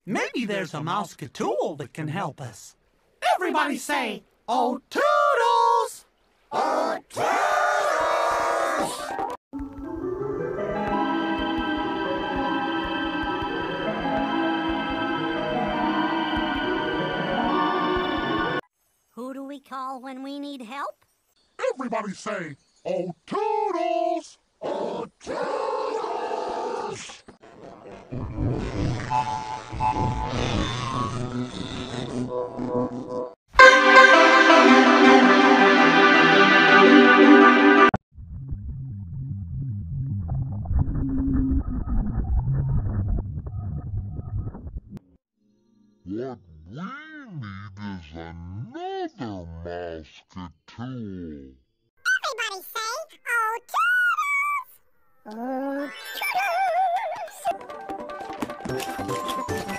Maybe there's a mousetool that can help us. Everybody say, "Oh, toodles!" Oh, toodles! Who do we call when we need help? Everybody say, "Oh, toodles!" Oh, toodles! What we need is another mousetool. Everybody say, "Oh, toodles!" Oh, toodles!